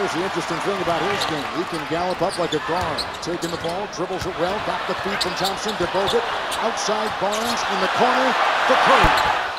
Here's the interesting thing about his game. He can gallop up like a car. Taking the ball, dribbles it well, got the feed from Thompson to Bogut. Outside Barnes in the corner for Curry.